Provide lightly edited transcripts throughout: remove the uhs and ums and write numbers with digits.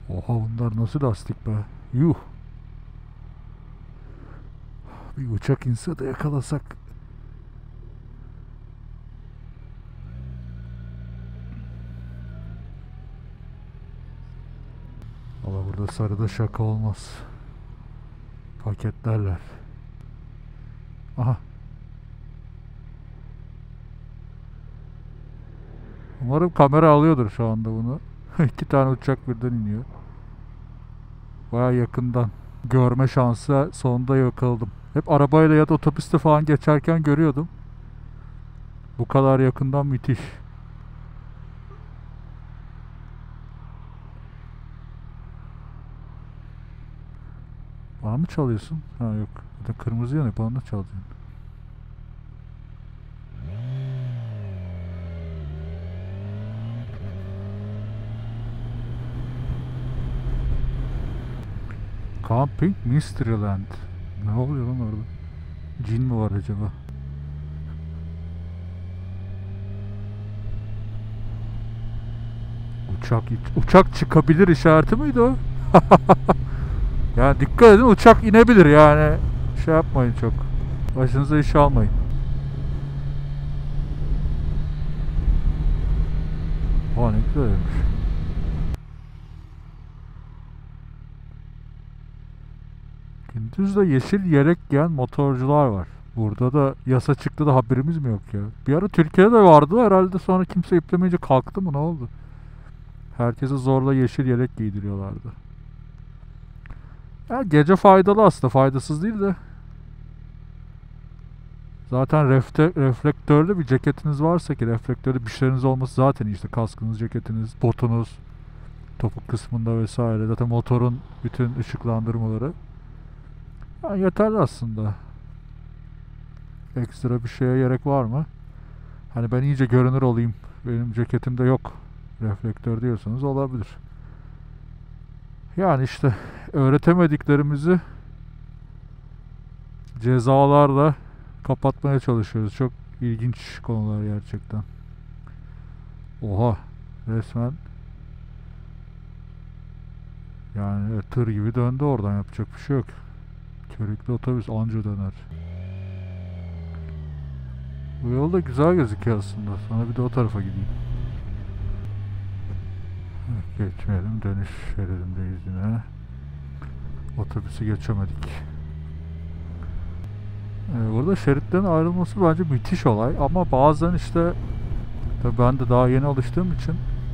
Oha bunlar nasıl lastik be. Yuh. Bir uçak inse de yakalasak. Ama burada sarıda şaka olmaz. Paketlerler. Aha. Umarım kamera alıyordur şu anda bunu. İki tane uçak birden iniyor. Baya yakından görme şansı sonunda yakaladım. Hep arabayla ya da otobüste falan geçerken görüyordum. Bu kadar yakından müthiş. Bana mı çalıyorsun? Ha yok. Zaten kırmızı yanıyor. Bana da çalacaksın. Camping Mysteryland. Ne oluyor lan orada? Cin mi var acaba? Uçak çıkabilir işareti miydi o? Yani dikkat edin, uçak inebilir yani. Şey yapmayın çok. Başınıza iş almayın. Aa ne güzelmiş. Gündüz de yeşil yelek giyen motorcular var. Burada da yasa çıktı da haberimiz mi yok ya? Bir ara Türkiye'de de vardı herhalde, sonra kimse iplemeyince kalktı mı, ne oldu? Herkese zorla yeşil yelek giydiriyorlardı. Ya gece faydalı aslında, faydasız değil de. Zaten reflektörlü bir ceketiniz varsa, ki reflektörlü bir şeyleriniz olması zaten iyi, işte kaskınız, ceketiniz, botunuz, topuk kısmında vesaire. Zaten motorun bütün ışıklandırmaları. Yani yeterli aslında. Ekstra bir şeye gerek var mı? Hani ben iyice görünür olayım, benim ceketimde yok reflektör diyorsanız olabilir. Yani işte öğretemediklerimizi cezalarla kapatmaya çalışıyoruz. Çok ilginç konular gerçekten. Oha, resmen yani tır gibi döndü oradan, yapacak bir şey yok. Körüklü otobüs anca döner. Bu yol da güzel gözüküyor aslında. Sonra bir de o tarafa gideyim. Geçmeyelim, dönüş şeridindeyiz yine. Otobüsü geçemedik. Burada şeritlerin ayrılması bence müthiş olay, ama bazen işte tabii ben de daha yeni alıştığım için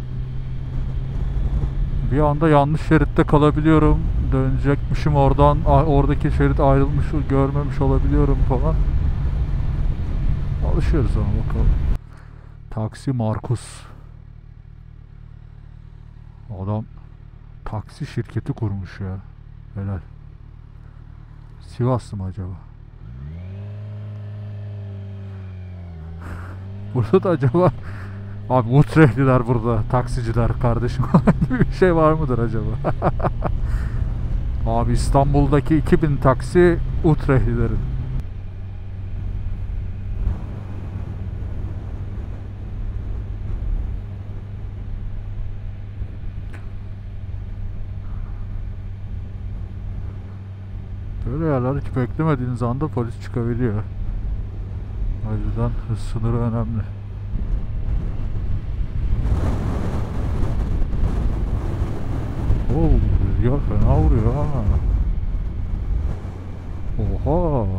bir anda yanlış şeritte kalabiliyorum. Dönecekmişim oradan, oradaki şerit ayrılmış görmemiş olabiliyorum falan. Alışıyoruz ama bakalım. Taksi Markus. Adam taksi şirketi kurmuş ya. Helal. Sivaslı mı acaba? Burada da acaba abi Utrechtliler burada, taksiciler kardeşim gibi bir şey var mıdır acaba? Abi İstanbul'daki 2000 taksi Utrechtlilerin. Böyle yerler hiç beklemediğiniz anda polis çıkabiliyor. O yüzden hız sınırı önemli. Oo, rüzgar fena vuruyor ha. Oha.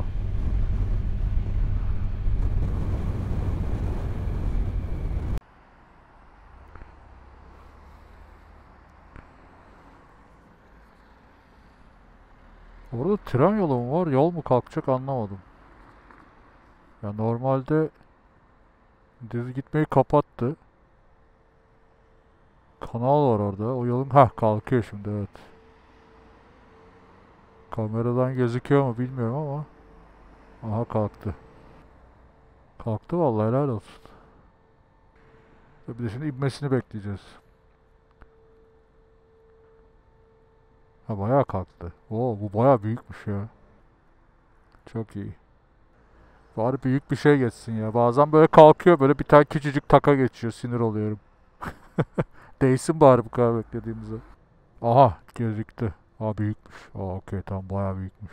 Orada tren yolu mu var, yol mu kalkacak anlamadım. Ya normalde düz gitmeyi kapattı. Kanal var orada. O yolun kalkıyor şimdi, evet. Kameradan gözüküyor mu bilmiyorum ama. Aha kalktı. Kalktı vallahi, helal olsun. Bir de şimdi inmesini bekleyeceğiz. Ha bayağı kalktı. Oo bu bayağı büyükmüş ya. Çok iyi. Bari büyük bir şey geçsin ya. Bazen böyle kalkıyor, böyle bir tane küçücük taka geçiyor. Sinir oluyorum. Değsin bari bu kadar beklediğimize. Aha gözüktü. Aa büyükmüş. Aa okey tamam bayağı büyükmüş.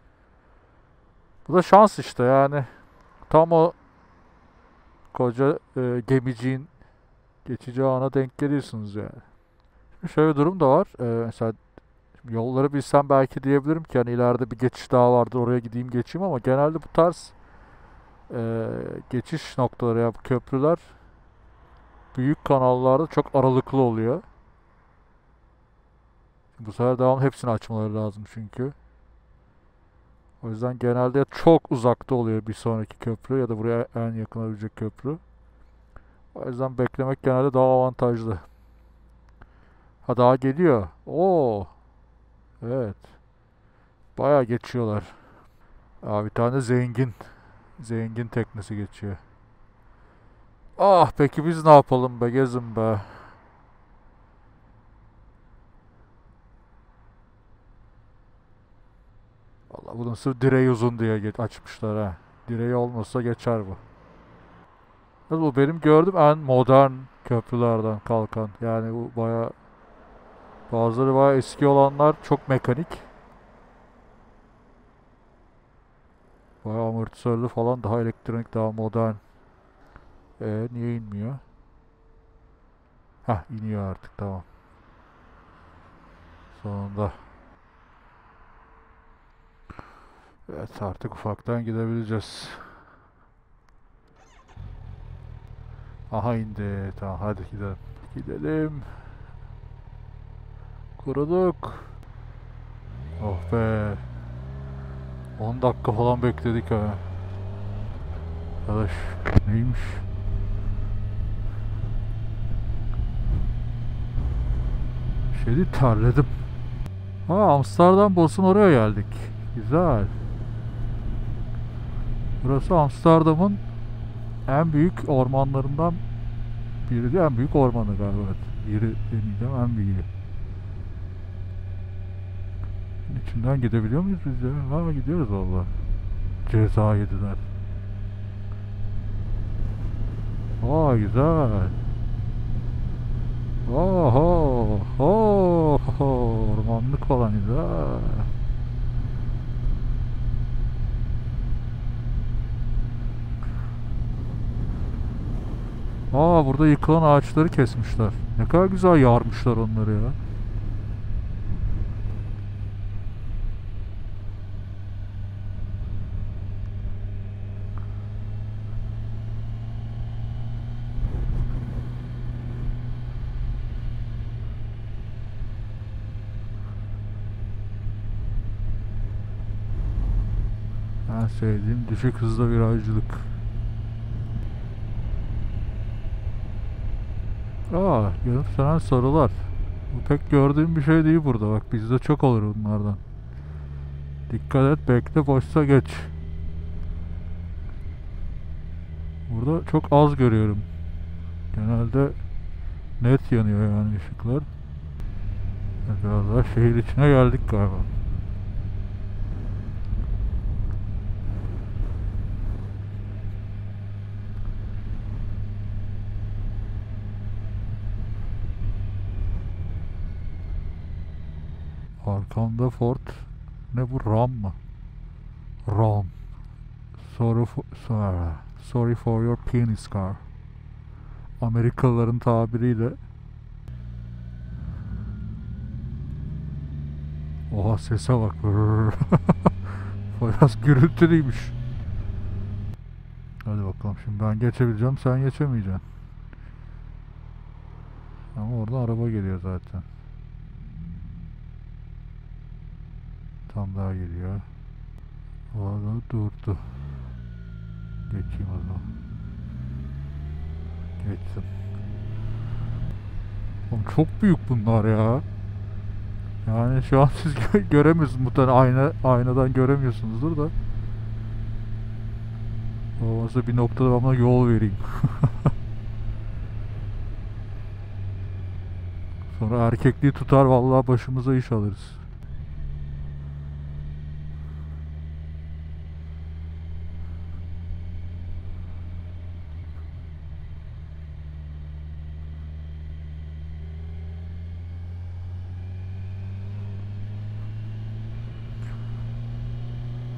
Bu da şans işte yani. Tam o koca gemiciğin geçici ana denk geliyorsunuz yani. Şöyle bir durum da var. Mesela yolları bilsem belki diyebilirim ki hani ileride bir geçiş daha vardır oraya gideyim geçeyim ama genelde bu tarz geçiş noktaları ya bu köprüler büyük kanallarda çok aralıklı oluyor. Bu sefer devam hepsini açmaları lazım çünkü. O yüzden genelde çok uzakta oluyor bir sonraki köprü ya da buraya en yakın olabilecek köprü. O yüzden beklemek genelde daha avantajlı. Ha daha geliyor. Oo, evet. Bayağı geçiyorlar. Aa, bir tane zengin. Zengin teknesi geçiyor. Ah peki biz ne yapalım be gezin be. Allah bunun sırf direği uzun diye açmışlar ha. Direği olmasa geçer bu. Bu benim gördüğüm en modern köprülerden kalkan. Yani bu baya bazıları baya eski olanlar çok mekanik. Baya amortisörlü falan daha elektronik daha modern. Niye inmiyor? Hah iniyor artık tamam. Sonunda. Evet artık ufaktan gidebileceğiz. Aha indi. Tamam hadi gidelim. Gidelim. Kuruduk. Oh be. 10 dakika falan bekledik ha. Arkadaş neymiş? Şeydi terledim. Ha Amsterdam Bos'un oraya geldik. Güzel. Burası Amsterdam'ın en büyük ormanlarından biri değil, en büyük ormanı galiba. Evet. Biri demeyeceğim, en büyüğü. İçinden gidebiliyor muyuz biz ya? Ha gidiyoruz valla. Ceza yediler. Aa güzel. Oho, oho, ormanlık falan güzel. Aa burada yıkılan ağaçları kesmişler. Ne kadar güzel yarmışlar onları ya. En sevdiğim düşük hızda virajcılık. Aa yanıp sarılar. Bu pek gördüğüm bir şey değil burada. Bak bizde çok olur bunlardan. Dikkat et bekle boşsa geç. Burada çok az görüyorum. Genelde net yanıyor yani ışıklar. Biraz daha şehir içine geldik galiba. Arkamda Ford. Ne bu Ram mı? Ram. Sorry for your penis car. Amerikalıların tabiriyle. Oha sese bak. Biraz gürültülüymüş. Hadi bakalım şimdi ben geçebileceğim sen geçemeyeceksin. Ama oradan araba geliyor zaten. Tam daha geliyor. Orada durdu. Geçeyim o zaman. Geçtim. Oğlum çok büyük bunlar ya. Yani şu an siz göremiyorsunuz muhtemelen aynadan göremiyorsunuzdur da. Olmazsa bir noktada ben buna yol vereyim. Sonra erkekliği tutar vallahi başımıza iş alırız.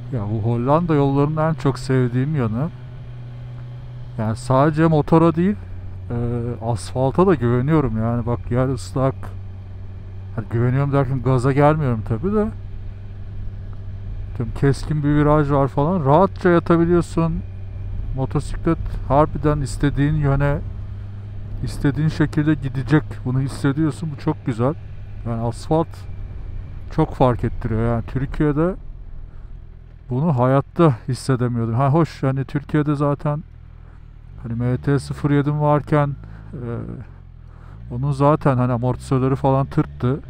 Ya bu Hollanda yollarının en çok sevdiğim yanı, yani sadece motora değil, asfalta da güveniyorum. Yani bak, yer ıslak. Hani güveniyorum derken gaza gelmiyorum tabi de. Tüm keskin bir viraj var falan. Rahatça yatabiliyorsun. Motosiklet harbiden istediğin yöne, istediğin şekilde gidecek. Bunu hissediyorsun. Bu çok güzel. Yani asfalt çok fark ettiriyor. Yani Türkiye'de bunu hayatta hissedemiyordum. Ha hoş, yani Türkiye'de zaten hani MT-07 varken onun zaten hani amortisörleri falan tırttı.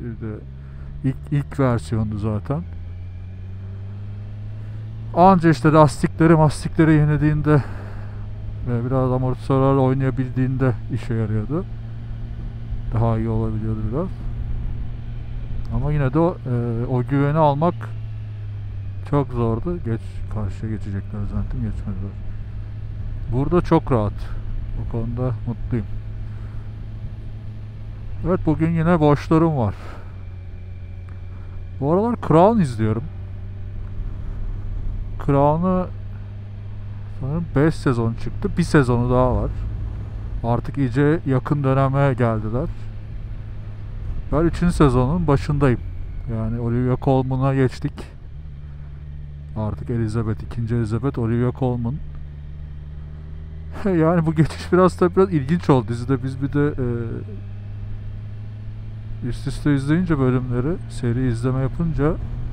İlk versiyondu zaten. Anca işte lastikleri yenilediğinde ve biraz amortisörlerle oynayabildiğinde işe yarıyordu. Daha iyi olabiliyordu biraz. Ama yine de o güveni almak çok zordu. Karşıya geçecekler zannettim, geçmediler. Burada çok rahat. O konuda mutluyum. Evet, bugün yine boşlarım var. Bu aralar Crown izliyorum. Crown'u sanırım 5 sezon çıktı. Bir sezonu daha var. Artık iyice yakın döneme geldiler. Ben 3. sezonun başındayım. Yani Olivia Colman'a geçtik. Artık Elizabeth, 2. Elizabeth, Olivia Colman. Yani bu geçiş biraz ilginç oldu dizide. Biz bir de üst üste izleyince bölümleri, seri izleme yapınca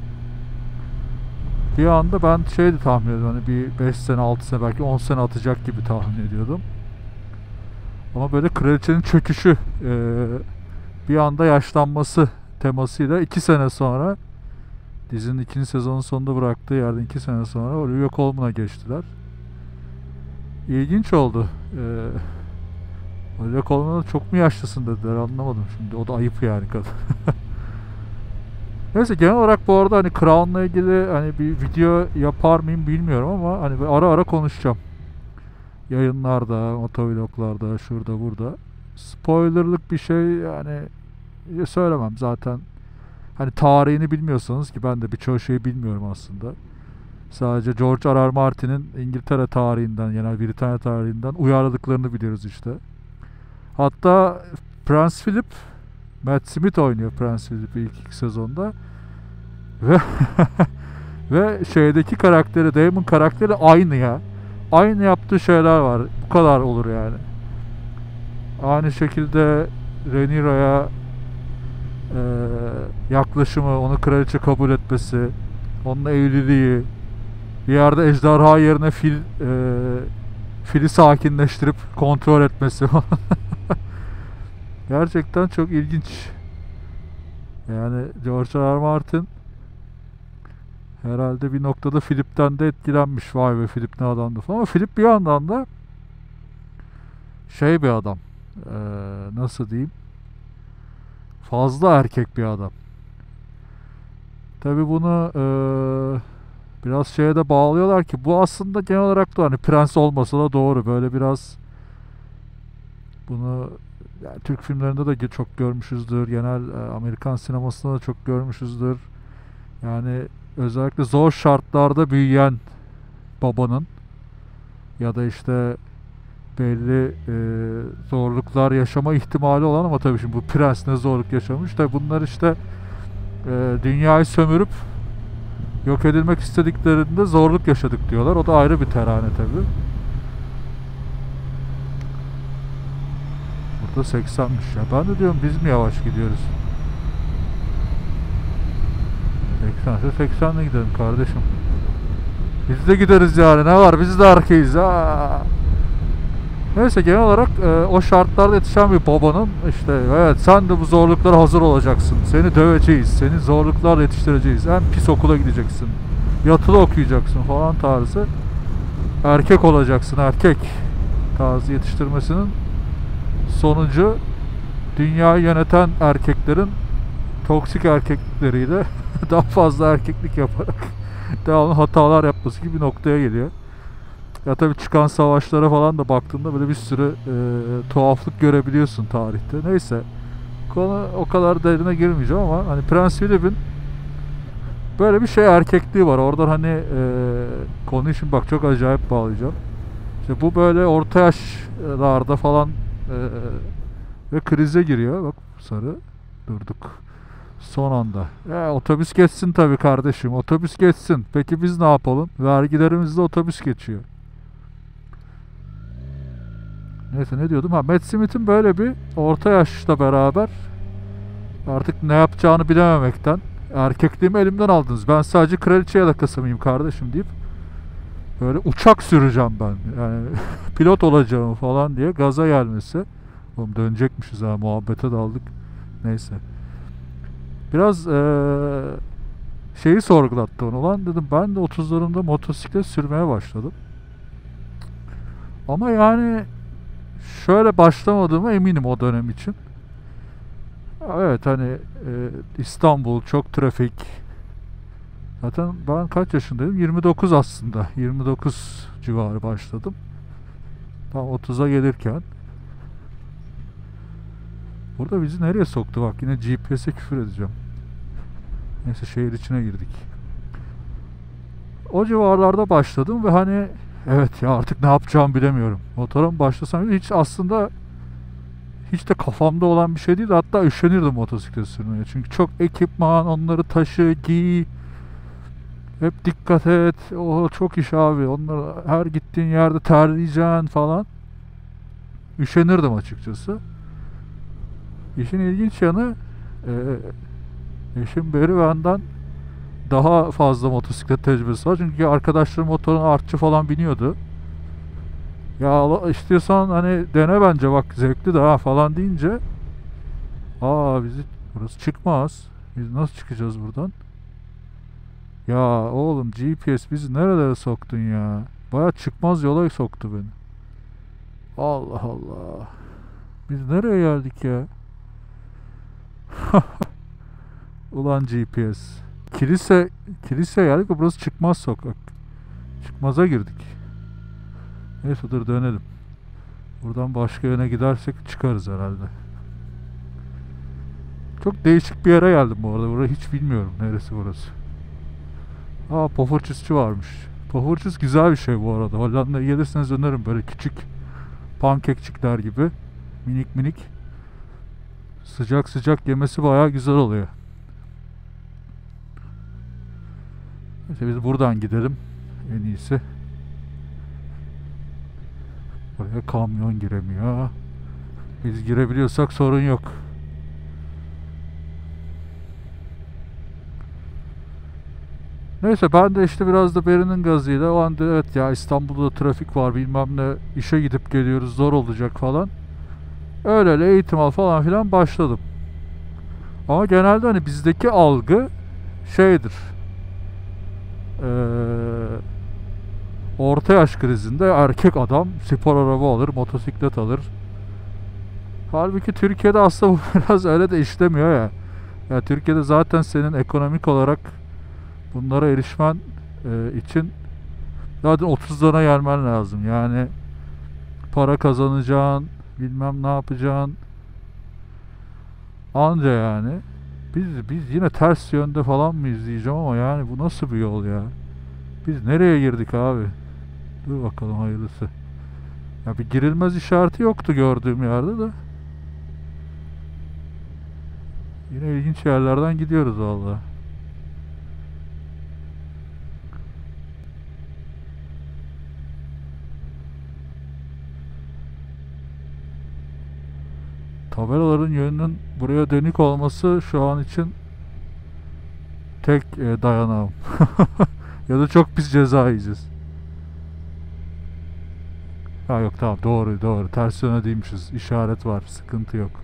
bir anda ben şeydi tahmin ediyordum, hani bir 5 sene 6 sene belki 10 sene atacak gibi tahmin ediyordum. Ama böyle kraliçenin çöküşü, bir anda yaşlanması temasıyla 2 sene sonra, dizinin 2. sezonun sonunda bıraktığı yerden 2 sene sonra Olivia Colman'a geçtiler. İlginç oldu. Olivia Colman'a çok mu yaşlısın dediler, anlamadım şimdi. O da ayıp yani, kadın. Neyse, genel olarak bu arada hani Crown'la ilgili hani bir video yapar mıyım bilmiyorum ama hani ara ara konuşacağım. Yayınlarda, motovloglarda, şurada burada. Spoilerlık bir şey yani söylemem zaten. Hani tarihini bilmiyorsanız, ki ben de birçok şeyi bilmiyorum aslında. Sadece George R. R. Martin'in İngiltere tarihinden, yani Britanya tarihinden uyarladıklarını biliyoruz işte. Hatta Prens Philip, Matt Smith oynuyor Prens Philip'i ilk 2 sezonda. Ve ve şeydeki karakteri, Damon karakteri aynı ya. Aynı yaptığı şeyler var. Bu kadar olur yani. Aynı şekilde Rhaenyra'ya yaklaşımı, onu kraliçe kabul etmesi, onunla evliliği, bir yerde ejderha yerine fili sakinleştirip kontrol etmesi falan. Gerçekten çok ilginç. Yani George R. R. Martin herhalde bir noktada Philip'ten de etkilenmiş. Vay be, Philip ne adamdı falan. Ama Philip bir yandan da şey bir adam. Nasıl diyeyim? Fazla erkek bir adam. Tabi bunu biraz şeye de bağlıyorlar ki bu aslında genel olarak da hani prens olmasa da doğru. Böyle biraz bunu yani Türk filmlerinde de çok görmüşüzdür. Genel Amerikan sinemasında da çok görmüşüzdür. Yani özellikle zor şartlarda büyüyen babanın ya da işte belli zorluklar yaşama ihtimali olan, ama tabii şimdi bu prens ne zorluk yaşamış. Tabii bunlar işte dünyayı sömürüp yok edilmek istediklerinde zorluk yaşadık diyorlar. O da ayrı bir terane tabii. Burada 80'miş ya. Ben de diyorum biz mi yavaş gidiyoruz? 80'le gidelim kardeşim. Biz de gideriz yani, ne var, biz de arkayız ha. Neyse, genel olarak o şartlarda yetişen bir babanın işte evet sen de bu zorluklara hazır olacaksın. Seni döveceğiz, seni zorluklarla yetiştireceğiz. En pis okula gideceksin. Yatılı okuyacaksın falan tarzı. Erkek olacaksın, erkek tarzı yetiştirmesinin sonucu dünyayı yöneten erkeklerin toksik erkekleriyle daha fazla erkeklik yaparak devamlı hatalar yapması gibi bir noktaya geliyor. Ya tabii çıkan savaşlara falan da baktığında böyle bir sürü tuhaflık görebiliyorsun tarihte. Neyse, konu o kadar derine girmeyeceğim ama hani Prens Philip'in Böyle bir şey erkekliği var. Oradan hani konuyu şimdi bak çok acayip bağlayacağım. İşte bu böyle orta yaşlarda falan ve krize giriyor. Bak sarı durduk. Son anda. Otobüs geçsin tabii kardeşim. Otobüs geçsin. Peki biz ne yapalım? Vergilerimizle otobüs geçiyor. Neyse ne diyordum? Ha, Matt Smith'in böyle bir orta yaşla beraber artık ne yapacağını bilememekten erkekliğimi elimden aldınız. Ben sadece kraliçe yalakası mıyım kardeşim deyip böyle uçak süreceğim ben. Yani pilot olacağım falan diye gaza gelmesi. Oğlum dönecekmişiz ha, muhabbete daldık. Neyse. Biraz şeyi sorgulattı onu. Lan dedim ben de 30'larımda motosiklet sürmeye başladım. Ama yani şöyle başlamadığıma eminim o dönem için. Evet hani İstanbul çok trafik. Zaten ben kaç yaşındaydım? 29 aslında. 29 civarı başladım. Tam 30'a gelirken. Burada bizi nereye soktu bak, yine GPS'e küfür edeceğim. Neyse şehir içine girdik. O civarlarda başladım ve hani evet ya artık ne yapacağımı bilemiyorum. Motora mı başlasam, hiç aslında hiç de kafamda olan bir şey değil. Hatta üşenirdim motosiklet sürmeye. Çünkü çok ekipman, onları taşı, giy, hep dikkat et. O çok iş abi. Onları her gittiğin yerde terleyeceksin falan. Üşenirdim açıkçası. İşin ilginç yanı eşim Beri benden daha fazla motosiklet tecrübesi var. Çünkü arkadaşlarım motorun artçı falan biniyordu. Ya istiyorsan hani dene bence bak zevkli de ha falan deyince bizi burası çıkmaz. Biz nasıl çıkacağız buradan? Ya oğlum GPS bizi nerelere soktun ya? Baya çıkmaz yola soktu beni. Allah Allah. Biz nereye geldik ya? Ulan GPS. Kilise geldik ve burası çıkmaz sokak. Çıkmaza girdik. Neyse dur dönelim. Buradan başka yöne gidersek çıkarız herhalde. Çok değişik bir yere geldim bu arada. Burayı hiç bilmiyorum. Neresi burası? Pofurçusçu varmış. Pofurçus güzel bir şey bu arada. Hollanda'ya gelirseniz öneririm. Böyle küçük pankekçikler gibi. Minik minik. Sıcak sıcak yemesi bayağı güzel oluyor. Neyse biz buradan gidelim. En iyisi. Buraya kamyon giremiyor. Biz girebiliyorsak sorun yok. Neyse ben de işte biraz da Beri'nin gazıyla o anda evet ya İstanbul'da trafik var bilmem ne, işe gidip geliyoruz zor olacak falan. Öyle eğitim al falan filan başladım. Ama genelde hani bizdeki algı şeydir. Orta yaş krizinde erkek adam spor araba alır, motosiklet alır. Halbuki Türkiye'de aslında bu biraz öyle de işlemiyor ya. Ya Türkiye'de zaten senin ekonomik olarak bunlara erişmen için zaten 30'lara gelmen lazım. Yani para kazanacaksın, bilmem ne yapacaksın. Anca yani. Biz yine ters yönde falan mı izleyeceğim ama yani bu nasıl bir yol ya? Biz nereye girdik abi? Dur bakalım hayırlısı. Ya bir girilmez işareti yoktu gördüğüm yerde de. Yine ilginç yerlerden gidiyoruz vallahi. Tabelaların yönünün buraya dönük olması şu an için tek dayanağım. Ya da çok pis ceza yiyeceğiz. Ha yok tamam doğru. Ters yöne değilmişiz. İşaret var. Sıkıntı yok.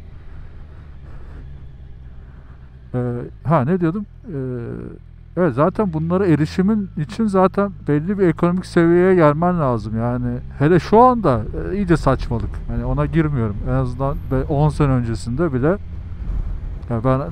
Ne diyordum? Evet zaten bunlara erişimin için zaten belli bir ekonomik seviyeye gelmen lazım. Yani hele şu anda iyice saçmalık. Yani ona girmiyorum. En azından 10 sene öncesinde bile ya ben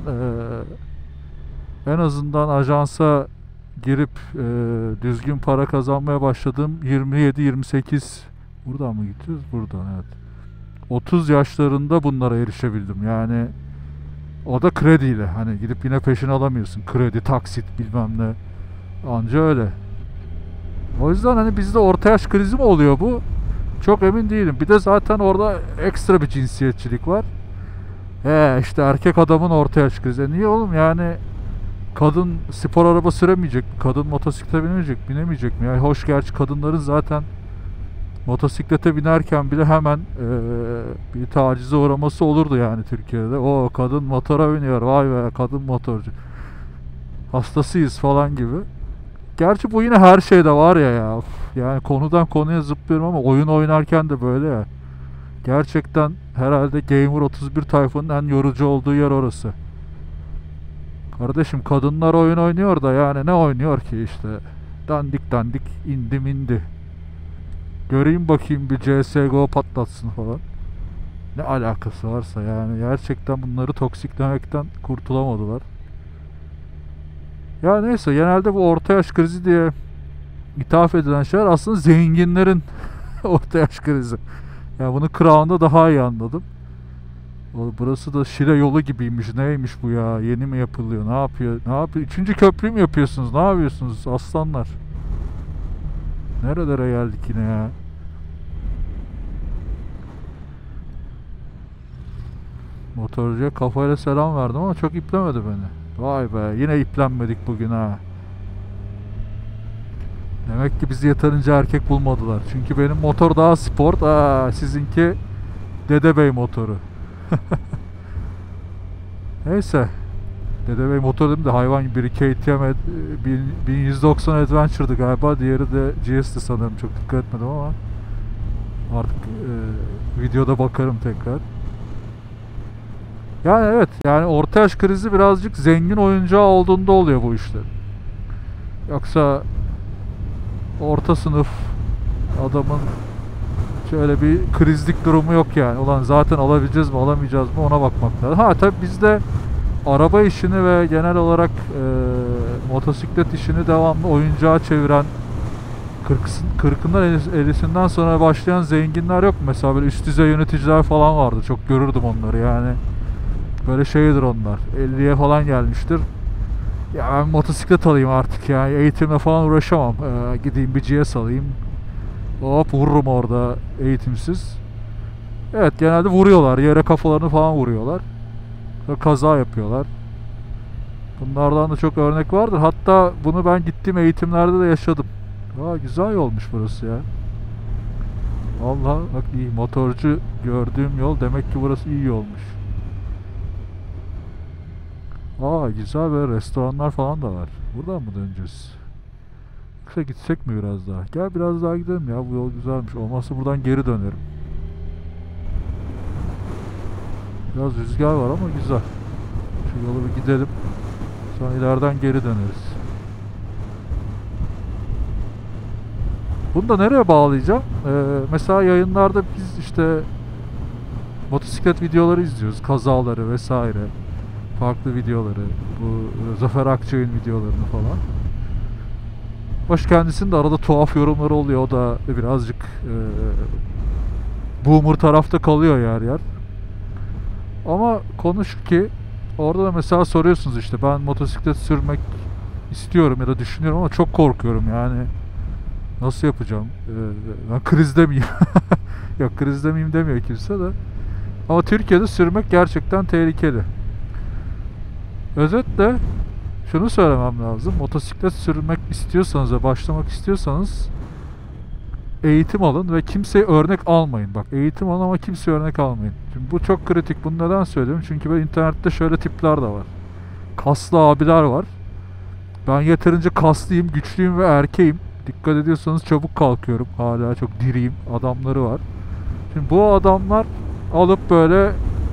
en azından ajansa girip düzgün para kazanmaya başladığım 27-28 buradan mı gidiyoruz? Buradan evet. 30 yaşlarında bunlara erişebildim. Yani O da krediyle. Hani gidip yine peşin alamıyorsun. Kredi, taksit bilmem ne. Anca öyle. O yüzden hani bizde orta yaş krizi mi oluyor bu? Çok emin değilim. Bir de zaten orada ekstra bir cinsiyetçilik var. İşte erkek adamın orta yaş krizi. Niye oğlum yani kadın spor araba süremeyecek mi? Kadın motosiklete binemeyecek mi? Yani hoş gerçi kadınların zaten motosiklete binerken bile hemen bir tacize uğraması olurdu yani Türkiye'de. O kadın motora biniyor. Vay be kadın motorcu. Hastasıyız falan gibi. Gerçi bu yine her şeyde var ya. Yani konudan konuya zıplıyorum ama oyun oynarken de böyle ya. Gerçekten herhalde Gamer 31 tayfanın en yorucu olduğu yer orası. Kardeşim kadınlar oyun oynuyor da yani ne oynuyor ki işte. Dandik dandik indi mindi. Göreyim bakayım bir CSGO patlatsın falan. Ne alakası varsa yani gerçekten bunları toksiklemekten kurtulamadılar. Ya neyse genelde bu orta yaş krizi diye ithaf edilen şeyler aslında zenginlerin orta yaş krizi. Yani bunu Crown'da daha iyi anladım. Burası da Şile yolu gibiymiş. Neymiş bu ya? Yeni mi yapılıyor? Ne yapıyor? Ne yapıyor? Üçüncü köprüyü mü yapıyorsunuz? Ne yapıyorsunuz aslanlar? Nerelere geldik yine ya? Motorcuya kafayla selam verdim ama çok iplemedi beni. Vay be yine iplenmedik bugün ha. Demek ki bizi yeterince erkek bulmadılar. Çünkü benim motor daha sport. Sizinki Dedebey motoru. Neyse. Dedebey motor dedim de hayvan gibi biri KTM 1190 Adventure'dı galiba. Diğeri de GS'ti sanırım. Çok dikkat etmedim ama artık videoda bakarım tekrar. Yani evet yani orta yaş krizi birazcık zengin oyuncağı olduğunda oluyor bu işler. Yoksa orta sınıf adamın şöyle bir krizlik durumu yok yani. Ulan zaten alabileceğiz mi alamayacağız mı ona bakmak lazım. Ha tabi bizde araba işini ve genel olarak motosiklet işini devamlı oyuncağa çeviren 40'ından 50'sinden sonra başlayan zenginler yok mu? Mesela böyle üst düzey yöneticiler falan vardı. Çok görürdüm onları yani. Böyle şeydir onlar. 50'ye falan gelmiştir. Ya ben motosiklet alayım artık yani eğitimle falan uğraşamam. Gideyim bir GS alayım. Hop vururum orada eğitimsiz. Evet genelde vuruyorlar. Yere kafalarını falan vuruyorlar. Sonra kaza yapıyorlar. Bunlardan da çok örnek vardır. Hatta bunu ben gittiğim eğitimlerde de yaşadım. Güzel yolmuş burası ya. Vallahi bak iyi. Motorcu gördüğüm yol demek ki burası iyi yolmuş. Güzel böyle restoranlar falan da var. Buradan mı döneceğiz? Yoksa gitsek mi biraz daha? Gel biraz daha gidelim ya. Bu yol güzelmiş. Olmazsa buradan geri dönerim. Biraz rüzgar var ama güzel. Şu yolu bir gidelim. Sonra ileriden geri döneriz. Bunu da nereye bağlayacağım? Mesela yayınlarda biz işte motosiklet videoları izliyoruz. Kazaları vesaire. Farklı videoları. Bu Zafer Akçay'ın videolarını falan. Hoş kendisinin de arada tuhaf yorumları oluyor. O da birazcık boomer tarafta kalıyor yer yer. Ama konu şu ki orada da mesela soruyorsunuz işte ben motosiklet sürmek istiyorum ya da düşünüyorum ama çok korkuyorum yani. Nasıl yapacağım? Ben krizde miyim? Yok krizde miyim demiyor kimse de. Ama Türkiye'de sürmek gerçekten tehlikeli. Özetle şunu söylemem lazım. Motosiklet sürmek istiyorsanız ve başlamak istiyorsanız eğitim alın ve kimseye örnek almayın. Bak eğitim alın ama kimseye örnek almayın. Şimdi bu çok kritik. Bunu neden söylüyorum? Çünkü ben internette şöyle tipler de var. Kaslı abiler var. Ben yeterince kaslıyım, güçlüyüm ve erkeğim. Dikkat ediyorsanız çabuk kalkıyorum. Hala çok diriyim. Adamları var. Şimdi bu adamlar alıp böyle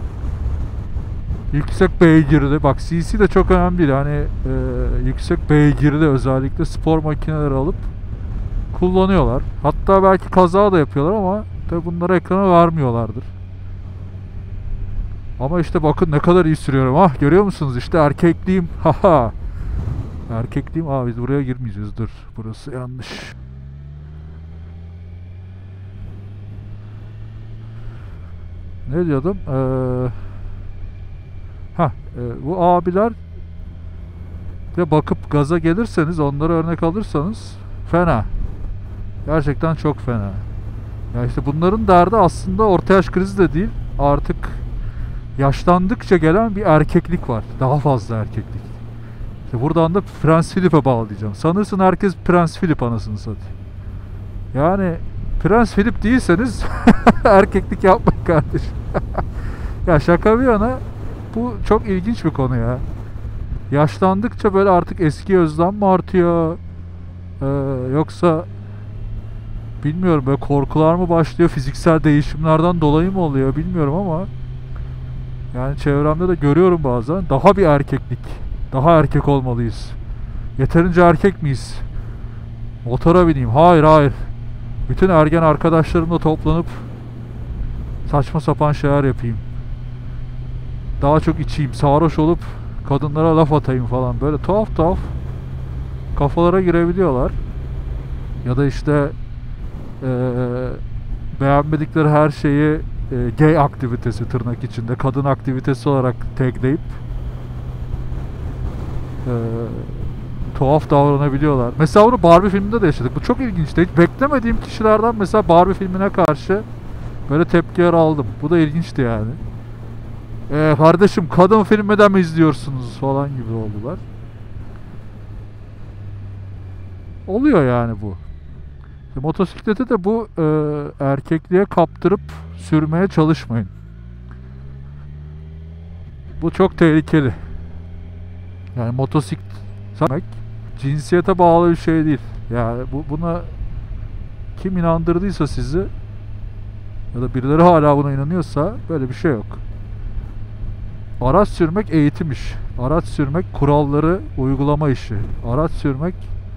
yüksek beygirli, bak CC de çok önemli değil. Hani yüksek beygirli özellikle spor makineleri alıp kullanıyorlar. Hatta belki kaza da yapıyorlar ama tabi bunları ekrana vermiyorlardır. Ama işte bakın ne kadar iyi sürüyorum. Görüyor musunuz? İşte erkekliğim. Haha. Erkekliğim. Biz buraya girmeyeceğiz. Dur. Burası yanlış. Ne diyordum? Bu abiler de bakıp gaza gelirseniz, onlara örnek alırsanız fena. Gerçekten çok fena. Ya işte bunların derdi aslında orta yaş krizi de değil. Artık yaşlandıkça gelen bir erkeklik var. Daha fazla erkeklik. İşte buradan da Prens Philip'e bağlayacağım. Sanırsın herkes Prens Philip anasını satıyor. Yani Prens Philip değilseniz erkeklik yapmayın kardeşim. Ya şaka bir yana, bu çok ilginç bir konu ya. Yaşlandıkça böyle artık eski özlem mi artıyor? Yoksa bilmiyorum, böyle korkular mı başlıyor? Fiziksel değişimlerden dolayı mı oluyor bilmiyorum ama yani çevremde de görüyorum bazen. Daha bir erkeklik. Daha erkek olmalıyız. Yeterince erkek miyiz? Motora bineyim. Hayır hayır. Bütün ergen arkadaşlarımla toplanıp saçma sapan şeyler yapayım. Daha çok içeyim. Sarhoş olup kadınlara laf atayım falan. Böyle tuhaf tuhaf kafalara girebiliyorlar. Ya da işte beğenmedikleri her şeyi gay aktivitesi, tırnak içinde kadın aktivitesi olarak tagleyip tuhaf davranabiliyorlar. Mesela bunu Barbie filminde de yaşadık. Bu çok ilginçti. Hiç beklemediğim kişilerden mesela Barbie filmine karşı böyle tepkiler aldım. Bu da ilginçti yani. Kardeşim, kadın filmi de mi izliyorsunuz falan gibi oldular. Oluyor yani bu. Motosikleti de bu erkekliğe kaptırıp sürmeye çalışmayın. Bu çok tehlikeli. Yani motosiklet cinsiyete bağlı bir şey değil. Yani buna kim inandırdıysa sizi, ya da birileri hala buna inanıyorsa, böyle bir şey yok. Araç sürmek eğitim iş. Araç sürmek kuralları uygulama işi. Araç sürmek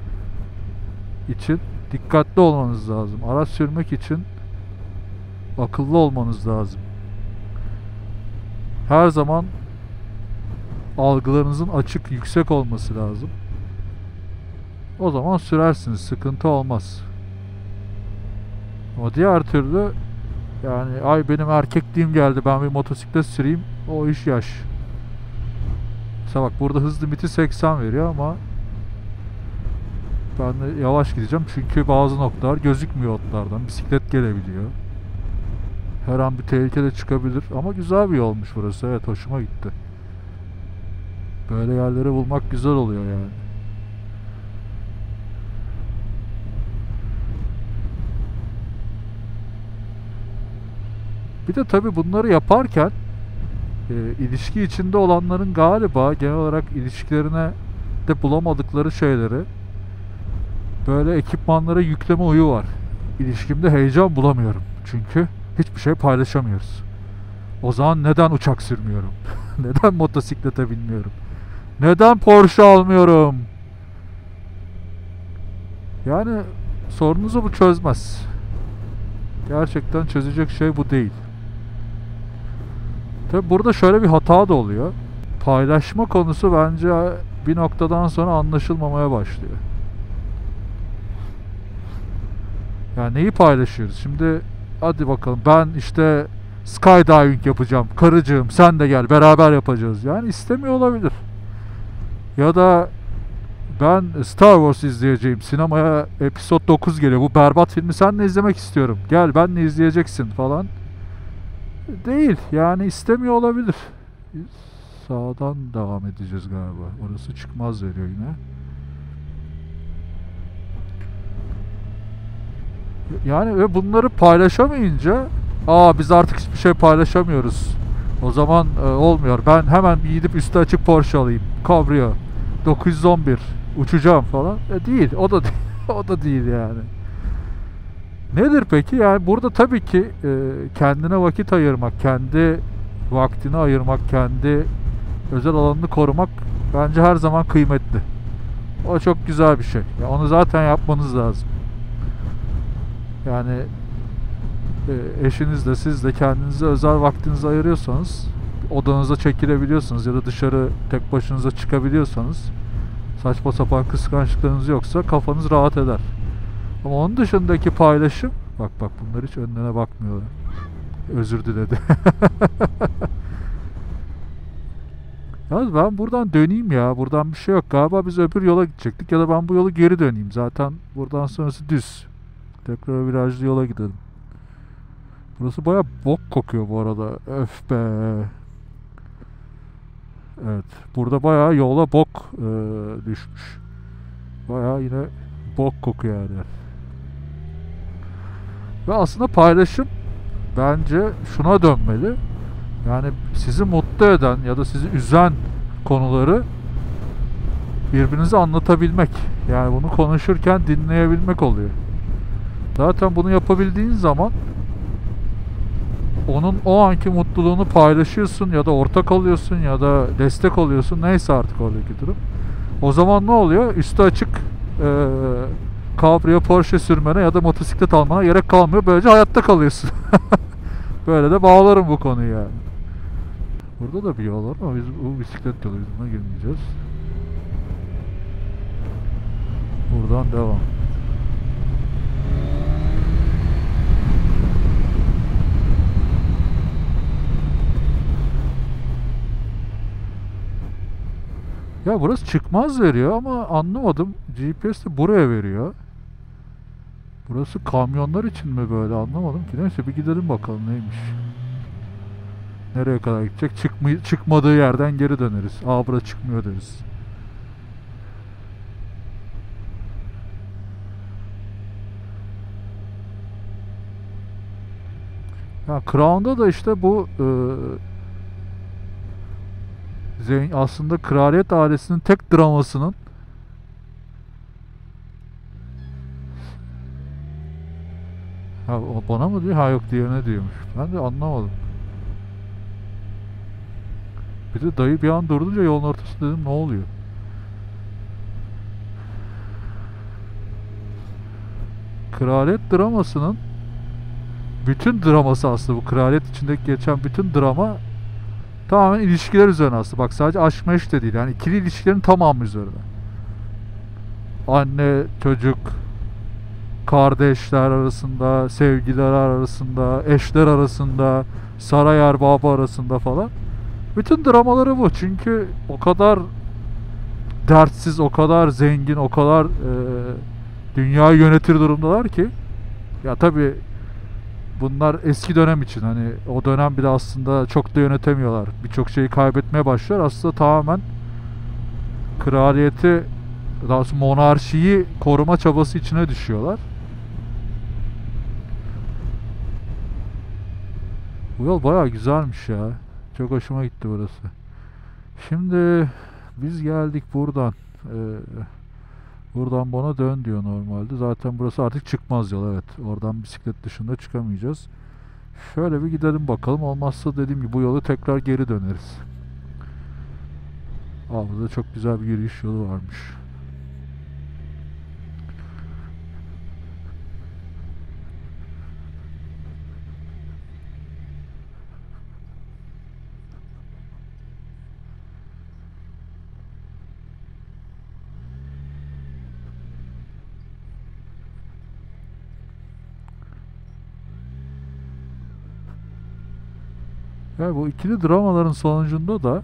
için dikkatli olmanız lazım. Araç sürmek için akıllı olmanız lazım. Her zaman algılarınızın açık, yüksek olması lazım. O zaman sürersiniz, sıkıntı olmaz. Ama diğer türlü yani ay benim erkekliğim geldi, ben bir motosiklet süreyim, o iş yaş. Mesela bak, burada hız limiti 80 veriyor ama ben de yavaş gideceğim çünkü bazı noktalar gözükmüyor otlardan. Bisiklet gelebiliyor. Her an bir tehlike de çıkabilir ama güzel bir yolmuş burası. Evet, hoşuma gitti. Böyle yerleri bulmak güzel oluyor yani. Bir de tabii bunları yaparken ilişki içinde olanların galiba genel olarak ilişkilerine de bulamadıkları şeyleri böyle ekipmanlara yükleme huyu var. İlişkimde heyecan bulamıyorum. Çünkü hiçbir şey paylaşamıyoruz. O zaman neden uçak sürmüyorum? Neden motosiklete binmiyorum? Neden Porsche almıyorum? Yani sorunuzu bu çözmez. Gerçekten çözecek şey bu değil. Tabi burada şöyle bir hata da oluyor. Paylaşma konusu bence bir noktadan sonra anlaşılmamaya başlıyor. Yani neyi paylaşıyoruz? Şimdi hadi bakalım, ben işte skydiving yapacağım. Karıcığım sen de gel, beraber yapacağız. Yani istemiyor olabilir. Ya da ben Star Wars izleyeceğim. Sinemaya Episode 9 geliyor. Bu berbat filmi seninle izlemek istiyorum. Gel benle izleyeceksin falan. Değil. Yani istemiyor olabilir. Sağdan devam edeceğiz galiba. Orası çıkmaz veriyor yine. Yani ve bunları paylaşamayınca biz artık hiçbir şey paylaşamıyoruz. O zaman olmuyor. Ben hemen bir gidip üstü açık Porsche alayım. Cabrio 911 uçacağım falan. Değil. O da değil. O da değil yani. Nedir peki? Yani burada tabii ki kendine vakit ayırmak, kendi vaktini ayırmak, kendi özel alanını korumak bence her zaman kıymetli. O çok güzel bir şey. Yani onu zaten yapmanız lazım. Yani eşinizle, siz de kendinize özel vaktinizi ayırıyorsanız, odanıza çekilebiliyorsunuz ya da dışarı tek başınıza çıkabiliyorsanız, saçma sapan kıskançlıklarınız yoksa kafanız rahat eder. Ama onun dışındaki paylaşım, bak bunlar hiç önlerine bakmıyorlar. Özür diledi. Yalnız ben buradan döneyim ya. Buradan bir şey yok. Galiba biz öbür yola gidecektik ya da ben bu yolu geri döneyim. Zaten buradan sonrası düz. Tekrar virajlı yola gidelim. Burası baya bok kokuyor bu arada. Öf be. Evet. Burada baya yola bok düşmüş. Baya yine bok kokuyor yani. Ve aslında paylaşım bence şuna dönmeli. Yani sizi mutlu eden ya da sizi üzen konuları birbirinize anlatabilmek. Yani bunu konuşurken dinleyebilmek oluyor. Zaten bunu yapabildiğin zaman onun o anki mutluluğunu paylaşıyorsun ya da ortak oluyorsun ya da destek oluyorsun. Neyse artık oradaki durum. O zaman ne oluyor? Üstü açık Cabrio Porsche sürmene ya da motosiklet almana gerek kalmıyor. Böylece hayatta kalıyorsun. Böyle de bağlarım bu konuyu yani. Burada da bir yol var ama biz bu bisiklet yolu yüzünden girmeyeceğiz. Buradan devam. Ya burası çıkmaz veriyor ama anlamadım. GPS de buraya veriyor. Burası kamyonlar için mi böyle anlamadım ki. Neyse bir gidelim bakalım neymiş. Nereye kadar gidecek? Çıkmadığı yerden geri döneriz. Aa burası çıkmıyor deriz. Ya Crown'da da işte bu aslında kraliyet ailesinin tek dramasının ha o bana mı diyor? Ha yok diğerine diyormuş. Ben de anlamadım. Bir de dayı bir an durdunca yolun ortasında dedim ne oluyor? Kraliyet dramasının bütün draması aslında bu kraliyet içindeki geçen bütün drama tamamen ilişkiler üzerine aslında. Bak sadece aşk meşk de değil. Yani ikili ilişkilerin tamamı üzerine. Anne, çocuk, kardeşler arasında, sevgililer arasında, eşler arasında, saray erbabı arasında falan. Bütün dramaları bu. Çünkü o kadar dertsiz, o kadar zengin, o kadar dünyayı yönetir durumdalar ki. Ya tabii bunlar eski dönem için hani o dönem bile aslında çok da yönetemiyorlar. Birçok şeyi kaybetmeye başlıyor. Aslında tamamen kraliyeti, daha doğrusu monarşiyi koruma çabası içine düşüyorlar. Bu yol bayağı güzelmiş ya. Çok hoşuma gitti burası. Şimdi biz geldik buradan. Buradan bana dön diyor normalde. Zaten burası artık çıkmaz yol. Evet. Oradan bisiklet dışında çıkamayacağız. Şöyle bir gidelim bakalım. Olmazsa dediğim gibi bu yolu tekrar geri döneriz. Aa, burada çok güzel bir yürüyüş yolu varmış. Yani bu ikili dramaların sonucunda da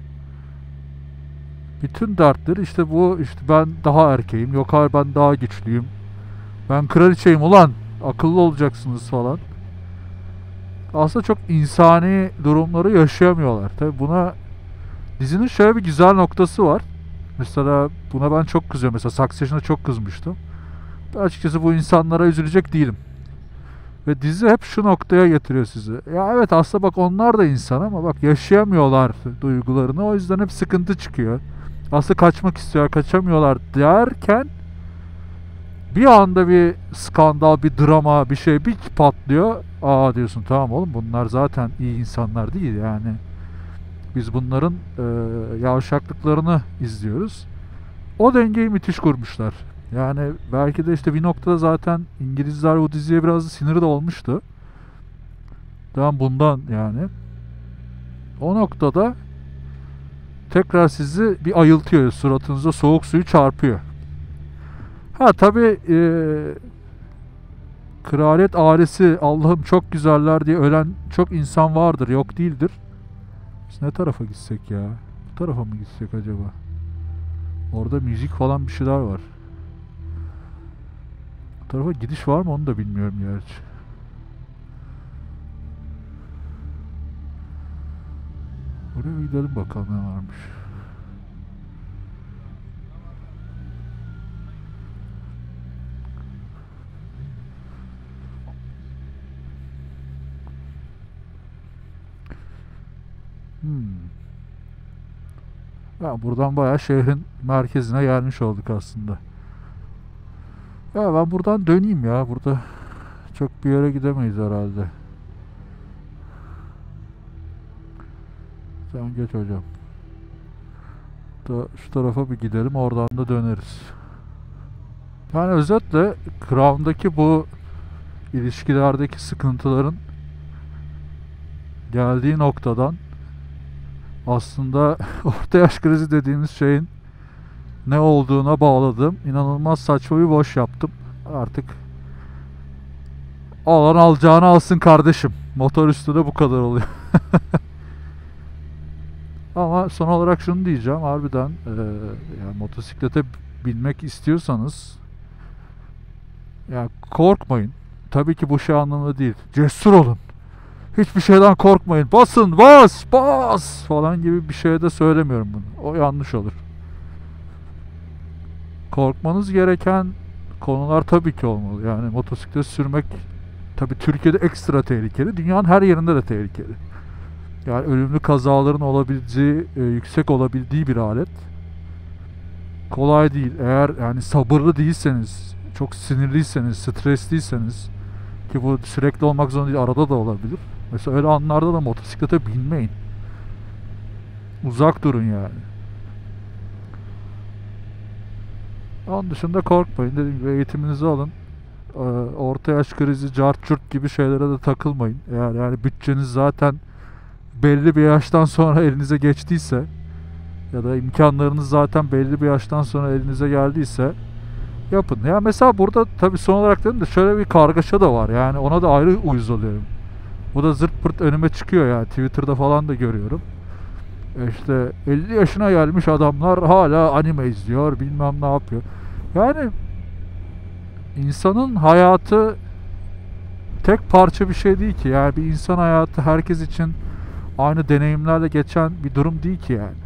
bütün dertleri işte bu, işte ben daha erkeğim, yok hayır ben daha güçlüyüm, ben kraliçeyim ulan, akıllı olacaksınız falan. Aslında çok insani durumları yaşayamıyorlar. Tabi buna dizinin şöyle bir güzel noktası var. Mesela buna ben çok kızıyorum. Mesela Succession'a çok kızmıştım. Ben açıkçası bu insanlara üzülecek değilim. Ve dizi hep şu noktaya getiriyor sizi. Ya evet aslında bak onlar da insan ama bak yaşayamıyorlar duygularını. O yüzden hep sıkıntı çıkıyor. Aslında kaçmak istiyor, kaçamıyorlar derken bir anda bir skandal, bir drama, bir şey bir patlıyor. Aa diyorsun tamam oğlum bunlar zaten iyi insanlar değil yani. Biz bunların yavşaklıklarını izliyoruz. O dengeyi müthiş kurmuşlar. Yani belki de işte bir noktada zaten İngilizler bu diziye biraz siniri de olmuştu. Tamam bundan yani. O noktada tekrar sizi bir ayıltıyor. Suratınıza soğuk suyu çarpıyor. Ha tabi kraliyet ailesi Allah'ım çok güzeller diye ölen çok insan vardır. Yok değildir. Biz ne tarafa gitsek ya? Bu tarafa mı gitsek acaba? Orada müzik falan bir şeyler var. Bu tarafa gidiş var mı onu da bilmiyorum gerçi. Oraya gidelim bakalım ne varmış. Ya buradan bayağı şehrin merkezine gelmiş olduk aslında. Ya ben buradan döneyim ya. Burada çok bir yere gidemeyiz herhalde. Sen geç hocam. Şu tarafa bir gidelim, oradan da döneriz. Yani özetle Crown'daki bu ilişkilerdeki sıkıntıların geldiği noktadan aslında orta yaş krizi dediğimiz şeyin ne olduğuna bağladım. İnanılmaz saçma bir boş yaptım. Artık alan alacağını alsın kardeşim. Motor üstü de bu kadar oluyor. Ama son olarak şunu diyeceğim. Harbiden yani motosiklete binmek istiyorsanız yani korkmayın. Tabii ki bu şey anlamında değil. Cesur olun. Hiçbir şeyden korkmayın. Basın, bas falan gibi bir şey de söylemiyorum bunu. O yanlış olur. Korkmanız gereken konular tabii ki olmalı. Yani motosiklet sürmek tabii Türkiye'de ekstra tehlikeli. Dünyanın her yerinde de tehlikeli. Yani ölümlü kazaların olabileceği, yüksek olabildiği bir alet. Kolay değil. Eğer yani sabırlı değilseniz, çok sinirliyseniz, stresliyseniz ki bu sürekli olmak zorunda değil, arada da olabilir. Mesela öyle anlarda da motosiklete binmeyin. Uzak durun yani. Onun dışında korkmayın. Dediğim gibi eğitiminizi alın. Orta yaş krizi, cart curt gibi şeylere de takılmayın. Eğer yani bütçeniz zaten belli bir yaştan sonra elinize geçtiyse ya da imkanlarınız zaten belli bir yaştan sonra elinize geldiyse yapın. Ya mesela burada tabii son olarak dedim de şöyle bir kargaşa da var. Yani ona da ayrı uyuz oluyorum. Bu da zırt pırt önüme çıkıyor ya. Twitter'da falan da görüyorum. İşte 50 yaşına gelmiş adamlar hala anime izliyor, bilmem ne yapıyor. Yani insanın hayatı tek parça bir şey değil ki. Yani bir insan hayatı herkes için aynı deneyimlerle geçen bir durum değil ki yani.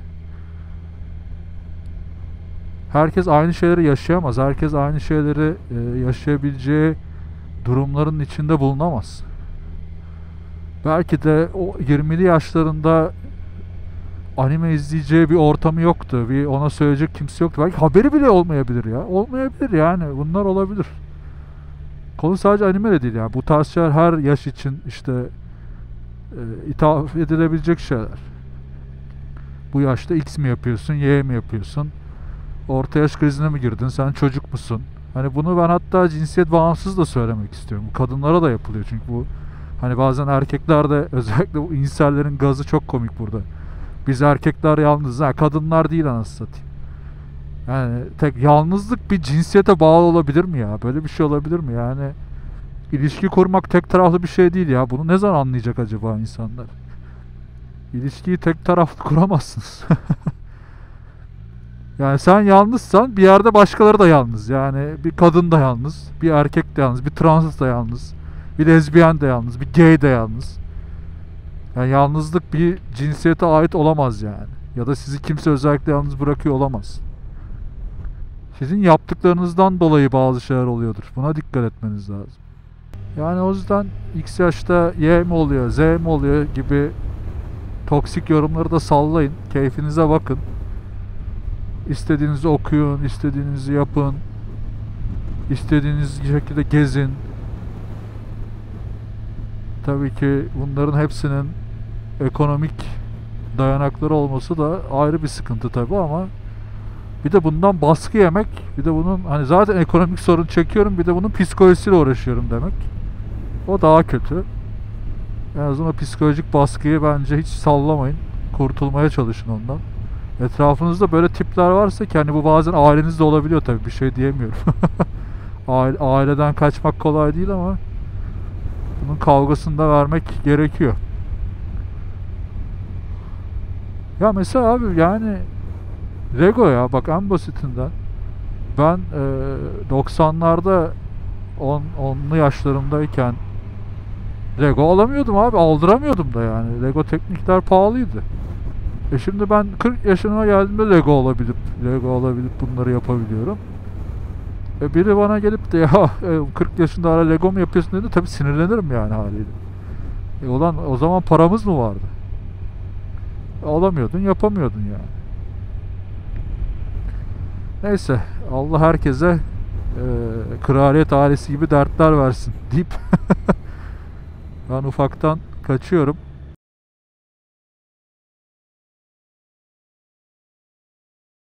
Herkes aynı şeyleri yaşayamaz. Herkes aynı şeyleri yaşayabileceği durumların içinde bulunamaz. Belki de o 20'li yaşlarında anime izleyeceği bir ortamı yoktu. Bir ona söyleyecek kimse yoktu. Belki haberi bile olmayabilir ya. Olmayabilir yani. Bunlar olabilir. Konu sadece anime de değil yani. Bu tarz şeyler her yaş için işte ithaf edilebilecek şeyler. Bu yaşta X mi yapıyorsun, Y mi yapıyorsun? Orta yaş krizine mi girdin? Sen çocuk musun? Hani bunu ben hatta cinsiyet bağımsız da söylemek istiyorum. Kadınlara da yapılıyor çünkü bu hani bazen erkeklerde özellikle bu insellerin gazı çok komik burada. Biz erkekler yalnız. Ha, kadınlar değil anasını satayım. Yani tek yalnızlık bir cinsiyete bağlı olabilir mi ya? Böyle bir şey olabilir mi? Yani ilişki kurmak tek taraflı bir şey değil ya. Bunu ne zaman anlayacak acaba insanlar? İlişkiyi tek taraflı kuramazsınız. Yani sen yalnızsan bir yerde başkaları da yalnız. Yani bir kadın da yalnız, bir erkek de yalnız, bir trans da yalnız, bir lezbiyen de yalnız, bir gay de yalnız. Yani yalnızlık bir cinsiyete ait olamaz yani. Ya da sizi kimse özellikle yalnız bırakıyor olamaz. Sizin yaptıklarınızdan dolayı bazı şeyler oluyordur. Buna dikkat etmeniz lazım. Yani o yüzden X yaşta Y mi oluyor, Z mi oluyor gibi toksik yorumları da sallayın. Keyfinize bakın. İstediğinizi okuyun, istediğinizi yapın. İstediğiniz şekilde gezin. Tabii ki bunların hepsinin ekonomik dayanakları olması da ayrı bir sıkıntı tabii ama bir de bundan baskı yemek, bir de bunun hani zaten ekonomik sorun çekiyorum, bir de bunun psikolojisiyle uğraşıyorum demek. O daha kötü. En azından o psikolojik baskıyı bence hiç sallamayın. Kurtulmaya çalışın ondan. Etrafınızda böyle tipler varsa ki hani bu bazen ailenizde olabiliyor tabii bir şey diyemiyorum. Aileden kaçmak kolay değil ama bunun kavgasını da vermek gerekiyor. Ya mesela abi yani Lego ya bak en basitinden. Ben 90'larda 10'lu yaşlarımdayken Lego alamıyordum abi. Aldıramıyordum da yani. Lego Teknikler pahalıydı. Şimdi ben 40 yaşına geldiğimde Lego alabilip bunları yapabiliyorum. Biri bana gelip de ya 40 yaşında hala Lego mu yapıyorsun dedi. Tabii sinirlenirim yani haliyle. Ulan o zaman paramız mı vardı? Alamıyordun, yapamıyordun yani. Neyse Allah herkese kraliyet ailesi gibi dertler versin deyip ben ufaktan kaçıyorum.